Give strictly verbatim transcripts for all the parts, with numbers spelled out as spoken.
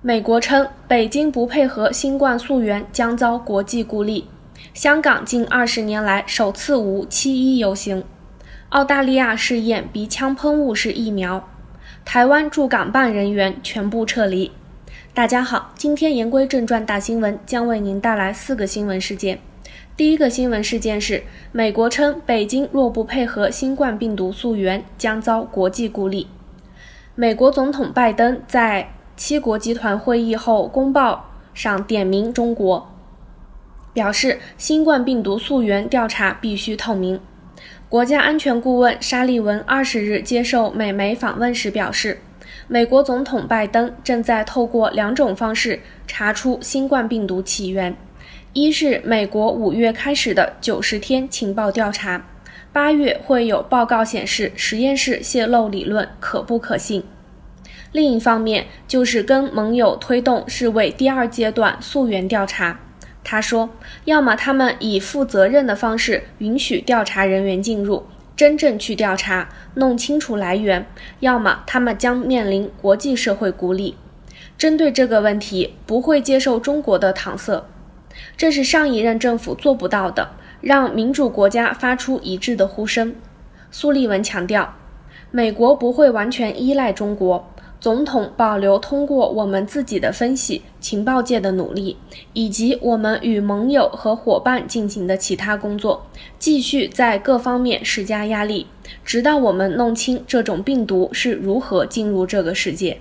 美国称北京不配合新冠溯源将遭国际孤立。香港近二十年来首次无七一游行。澳大利亚试验鼻腔喷雾式疫苗。台湾驻港办人员全部撤离。大家好，今天言归正传大新闻将为您带来四个新闻事件。第一个新闻事件是，美国称北京若不配合新冠病毒溯源，将遭国际孤立。美国总统拜登在七国集团会议后公报上点名中国，表示新冠病毒溯源调查必须透明。国家安全顾问沙利文二十日接受美媒访问时表示，美国总统拜登正在透过两种方式查出新冠病毒起源。一是美国五月开始的九十天情报调查，八月会有报告显示实验室泄露理论可不可信。另一方面就是跟盟友推动世卫第二阶段溯源调查。他说，要么他们以负责任的方式允许调查人员进入，真正去调查，弄清楚来源，要么他们将面临国际社会孤立。针对这个问题，不会接受中国的搪塞。这是上一任政府做不到的，让民主国家发出一致的呼声。苏利文强调，美国不会完全依赖中国，总统保留通过我们自己的分析、情报界的努力，以及我们与盟友和伙伴进行的其他工作，继续在各方面施加压力，直到我们弄清这种病毒是如何进入这个世界。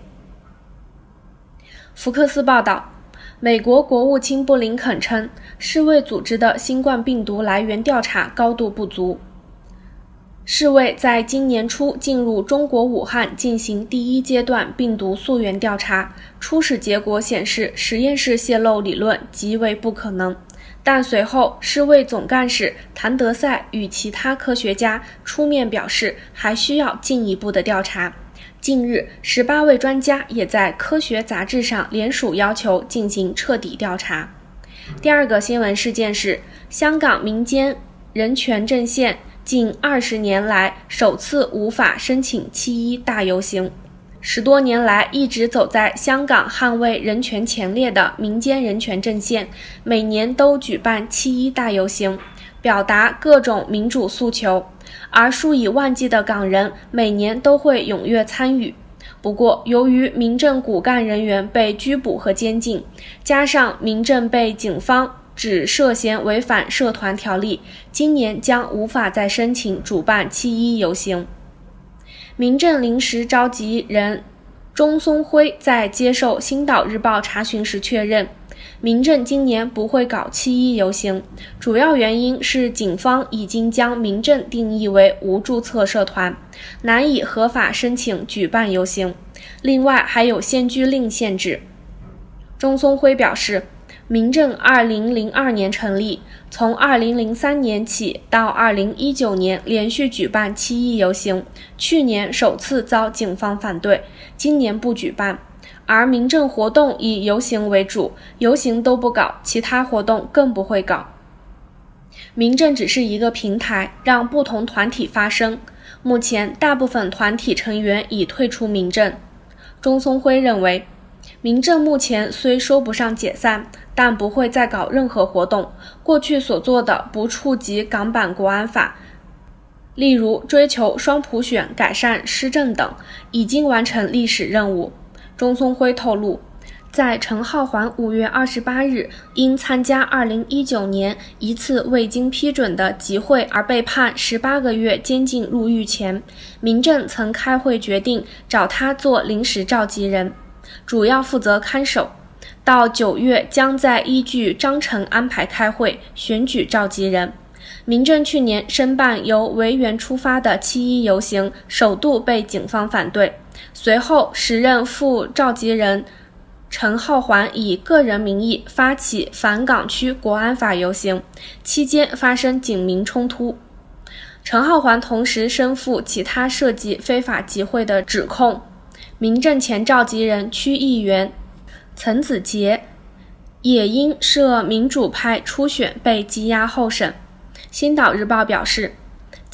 福克斯报道，美国国务卿布林肯称，世卫组织的新冠病毒来源调查高度不足。世卫在今年初进入中国武汉进行第一阶段病毒溯源调查，初始结果显示实验室泄露理论极为不可能，但随后世卫总干事谭德赛与其他科学家出面表示还需要进一步的调查。近日，十八位专家也在科学杂志上联署要求进行彻底调查。第二个新闻事件是，香港民间人权阵线近二十年来首次无法申请七一大游行。十多年来一直走在香港捍卫人权前列的民间人权阵线，每年都举办七一大游行，表达各种民主诉求，而数以万计的港人每年都会踊跃参与。不过，由于民政骨干人员被拘捕和监禁，加上民政被警方指涉嫌违反社团条例，今年将无法再申请主办七一游行。民政临时召集人钟松辉在接受《星岛日报》查询时确认，民政今年不会搞七一游行，主要原因是警方已经将民政定义为无注册社团，难以合法申请举办游行。另外还有限聚令限制。钟松辉表示，民政二零零二年成立，从二零零三年起到二零一九年连续举办七一游行，去年首次遭警方反对，今年不举办。而民政活动以游行为主，游行都不搞，其他活动更不会搞。民政只是一个平台，让不同团体发声。目前大部分团体成员已退出民政。钟松辉认为，民政目前虽说不上解散，但不会再搞任何活动，过去所做的不触及港版国安法，例如追求双普选、改善施政等，已经完成历史任务。钟松辉透露，在陈浩环五月二十八日因参加二零一九年一次未经批准的集会而被判十八个月监禁入狱前，民政曾开会决定找他做临时召集人，主要负责看守。到九月将再依据章程安排开会，选举召集人。民政去年申办由维园出发的七一游行，首度被警方反对。随后，时任副召集人陈浩环以个人名义发起反港区国安法游行，期间发生警民冲突。陈浩环同时身负其他涉及非法集会的指控。民政前召集人区议员岑子杰也因涉民主派初选被羁押候审。星岛日报表示，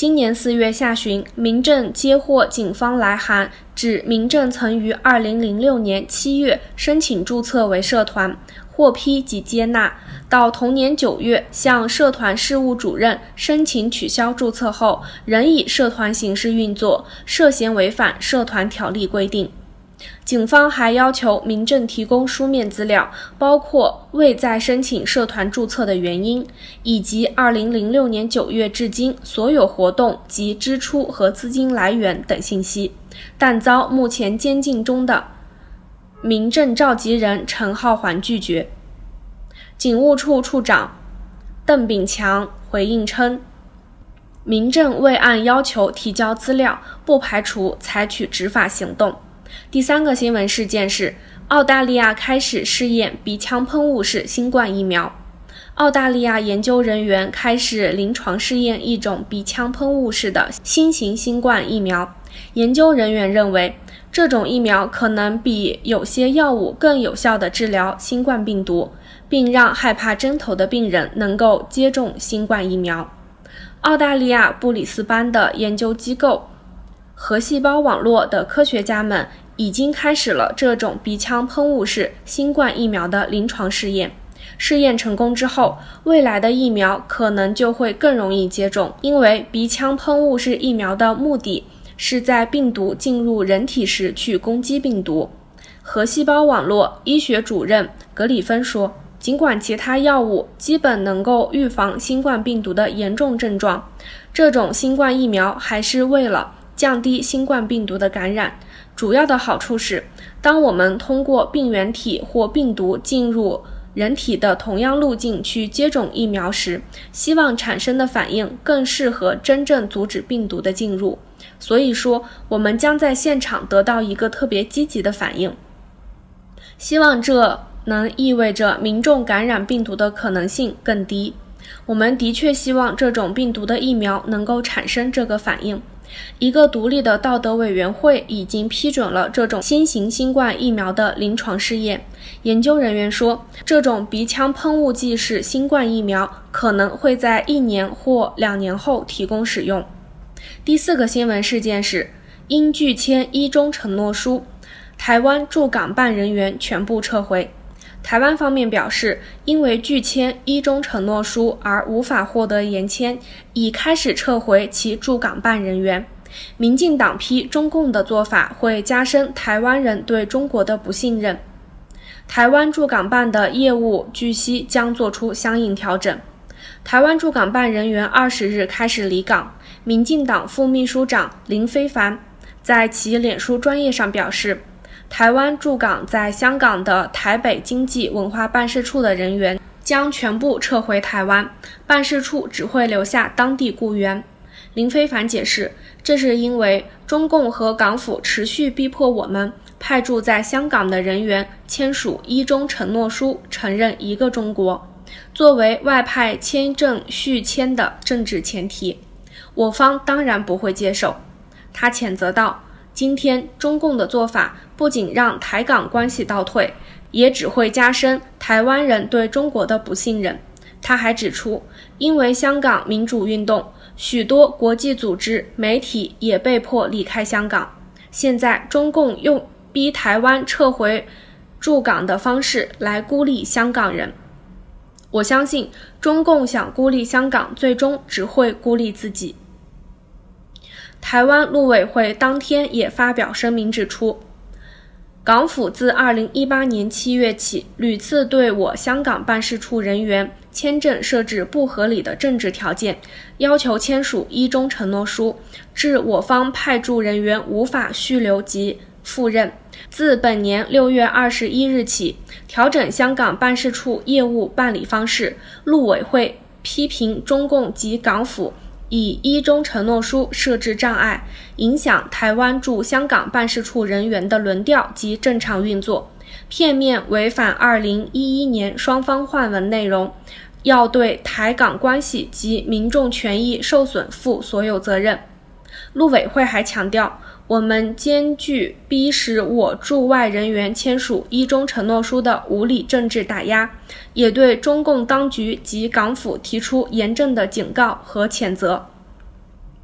今年四月下旬，民政接获警方来函，指民政曾于二零零六年七月申请注册为社团，获批及接纳，到同年九月向社团事务主任申请取消注册后，仍以社团形式运作，涉嫌违反社团条例规定。警方还要求民政提供书面资料，包括未再申请社团注册的原因，以及二零零六年九月至今所有活动及支出和资金来源等信息，但遭目前监禁中的民政召集人陈浩环拒绝。警务处处长邓炳强回应称，民政未按要求提交资料，不排除采取执法行动。第三个新闻事件是，澳大利亚开始试验鼻腔喷雾式新冠疫苗。澳大利亚研究人员开始临床试验一种鼻腔喷雾式的新型新冠疫苗。研究人员认为，这种疫苗可能比有些药物更有效地治疗新冠病毒，并让害怕针头的病人能够接种新冠疫苗。澳大利亚布里斯班的研究机构核细胞网络的科学家们已经开始了这种鼻腔喷雾式新冠疫苗的临床试验。试验成功之后，未来的疫苗可能就会更容易接种，因为鼻腔喷雾式疫苗的目的是在病毒进入人体时去攻击病毒。核细胞网络医学主任格里芬说，尽管其他药物基本能够预防新冠病毒的严重症状，这种新冠疫苗还是为了降低新冠病毒的感染。主要的好处是，当我们通过病原体或病毒进入人体的同样路径去接种疫苗时，希望产生的反应更适合真正阻止病毒的进入。所以说，我们将在现场得到一个特别积极的反应。希望这能意味着民众感染病毒的可能性更低。我们的确希望这种病毒的疫苗能够产生这个反应。一个独立的道德委员会已经批准了这种新型新冠疫苗的临床试验。研究人员说，这种鼻腔喷雾剂式新冠疫苗可能会在一年或两年后提供使用。第四个新闻事件是，因拒签一中承诺书，台湾驻港办人员全部撤回。台湾方面表示，因为拒签一中承诺书而无法获得延签，已开始撤回其驻港办人员。民进党批中共的做法会加深台湾人对中国的不信任。台湾驻港办的业务据悉将做出相应调整。台湾驻港办人员二十日开始离港。民进党副秘书长林飞帆在其脸书专页上表示，台湾驻港在香港的台北经济文化办事处的人员将全部撤回台湾，办事处只会留下当地雇员。林飞帆解释，这是因为中共和港府持续逼迫我们派驻在香港的人员签署一中承诺书，承认一个中国，作为外派签证续签的政治前提，我方当然不会接受。他谴责道，今天中共的做法不仅让台港关系倒退，也只会加深台湾人对中国的不信任。他还指出，因为香港民主运动，许多国际组织、媒体也被迫离开香港。现在中共用逼台湾撤回驻港的方式来孤立香港人。我相信中共想孤立香港，最终只会孤立自己。台湾陆委会当天也发表声明指出，港府自二零一八年七月起，屡次对我香港办事处人员签证设置不合理的政治条件，要求签署一中承诺书，致我方派驻人员无法续留及赴任。自本年六月二十一日起，调整香港办事处业务办理方式，陆委会批评中共及港府以一中承诺书设置障碍，影响台湾驻香港办事处人员的轮调及正常运作，片面违反二零一一年双方换文内容，要对台港关系及民众权益受损负所有责任。陆委会还强调，我们坚拒逼使我驻外人员签署一中承诺书的无理政治打压，也对中共当局及港府提出严正的警告和谴责。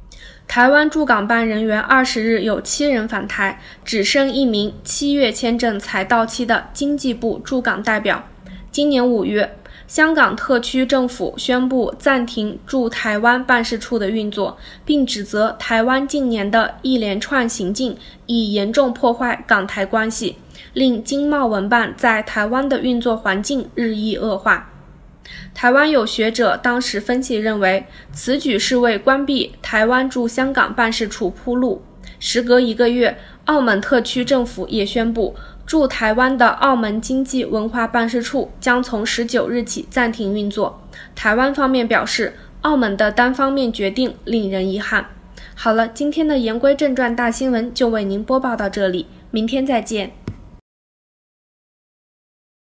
台湾驻港办人员二十日有七人返台，只剩一名七月签证才到期的经济部驻港代表。今年五月，香港特区政府宣布暂停驻台湾办事处的运作，并指责台湾近年的一连串行径已严重破坏港台关系，令经贸文办在台湾的运作环境日益恶化。台湾有学者当时分析认为，此举是为关闭台湾驻香港办事处铺路。时隔一个月，澳门特区政府也宣布，驻台湾的澳门经济文化办事处将从十九日起暂停运作。台湾方面表示，澳门的单方面决定令人遗憾。好了，今天的言归正传大新闻就为您播报到这里，明天再见。